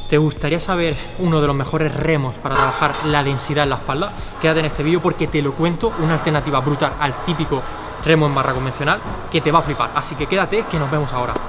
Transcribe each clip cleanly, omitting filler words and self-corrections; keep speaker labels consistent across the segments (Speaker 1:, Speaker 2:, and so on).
Speaker 1: ¿Te gustaría saber uno de los mejores remos para trabajar la densidad en la espalda? Quédate en este vídeo porque te lo cuento, una alternativa brutal al típico remo en barra convencional que te va a flipar. Así que quédate, que nos vemos ahora.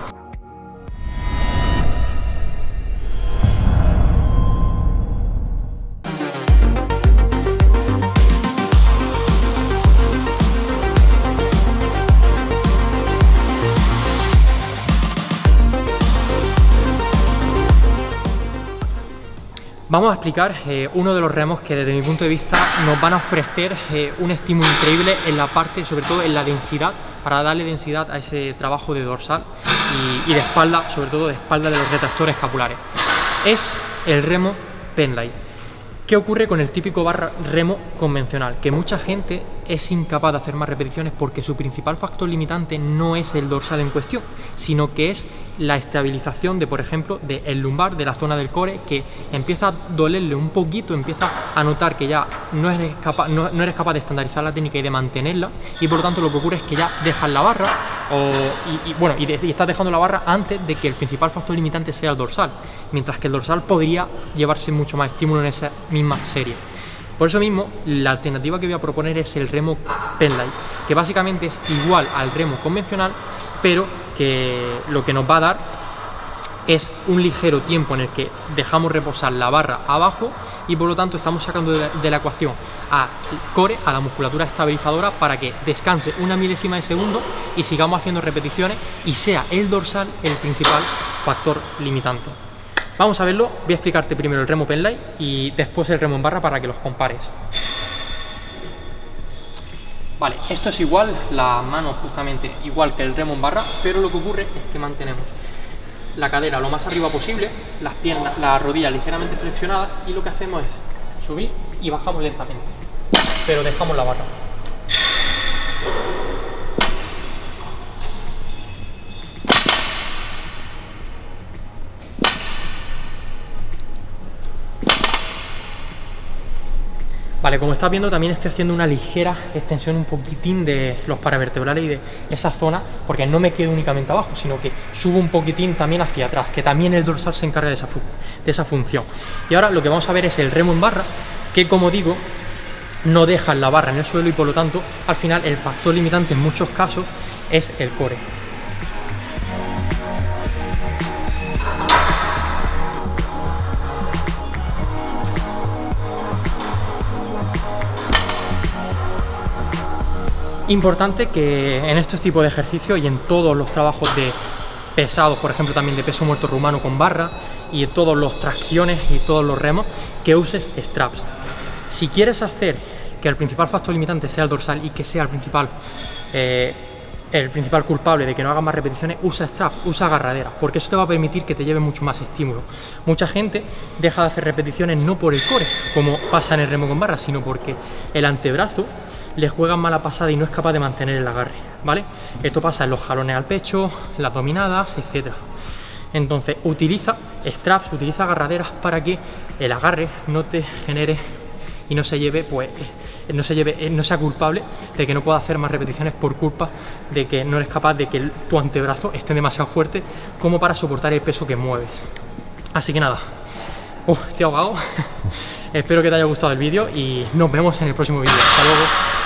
Speaker 1: Vamos a explicar uno de los remos que desde mi punto de vista nos van a ofrecer un estímulo increíble en la parte, sobre todo en la densidad, para darle densidad a ese trabajo de dorsal y de espalda, sobre todo de espalda de los retractores escapulares. Es el remo Penlight. ¿Qué ocurre con el típico remo convencional? Que mucha gente es incapaz de hacer más repeticiones porque su principal factor limitante no es el dorsal en cuestión, sino que es la estabilización de, por ejemplo, del lumbar, de la zona del core, que empieza a dolerle un poquito, empieza a notar que ya no eres capaz de estandarizar la técnica y de mantenerla, y por lo tanto lo que ocurre es que ya dejas la barra y estás dejando la barra antes de que el principal factor limitante sea el dorsal, mientras que el dorsal podría llevarse mucho más estímulo en esa misma serie. Por eso mismo, la alternativa que voy a proponer es el remo Penlight, que básicamente es igual al remo convencional, pero que lo que nos va a dar es un ligero tiempo en el que dejamos reposar la barra abajo y por lo tanto estamos sacando de la ecuación al core, a la musculatura estabilizadora, para que descanse una milésima de segundo y sigamos haciendo repeticiones y sea el dorsal el principal factor limitante. Vamos a verlo. Voy a explicarte primero el remo Penlight y después el remo en barra para que los compares. Vale, esto es igual, la mano justamente igual que el remo en barra, pero lo que ocurre es que mantenemos la cadera lo más arriba posible, las piernas, las rodillas ligeramente flexionadas, y lo que hacemos es subir y bajamos lentamente, pero dejamos la barra. Vale, como estás viendo también estoy haciendo una ligera extensión un poquitín de los paravertebrales y de esa zona, porque no me quedo únicamente abajo, sino que subo un poquitín también hacia atrás, que también el dorsal se encarga de esa función. Y ahora lo que vamos a ver es el remo en barra, que como digo, no deja la barra en el suelo y por lo tanto al final el factor limitante en muchos casos es el core. Importante que en estos tipos de ejercicios y en todos los trabajos de pesados, por ejemplo también de peso muerto rumano con barra, y en todos los tracciones y todos los remos, que uses straps. Si quieres hacer que el principal factor limitante sea el dorsal y que sea el principal culpable de que no hagas más repeticiones, usa straps, usa agarraderas, porque eso te va a permitir que te lleve mucho más estímulo. Mucha gente deja de hacer repeticiones no por el core, como pasa en el remo con barra, sino porque el antebrazo le juegan mala pasada y no es capaz de mantener el agarre, ¿vale? Esto pasa en los jalones al pecho, las dominadas, etc. Entonces utiliza straps, utiliza agarraderas para que el agarre no te genere y no se lleve, no sea culpable de que no pueda hacer más repeticiones por culpa de que no eres capaz de que tu antebrazo esté demasiado fuerte como para soportar el peso que mueves. Así que nada, estoy ahogado. Espero que te haya gustado el vídeo y nos vemos en el próximo vídeo. Hasta luego.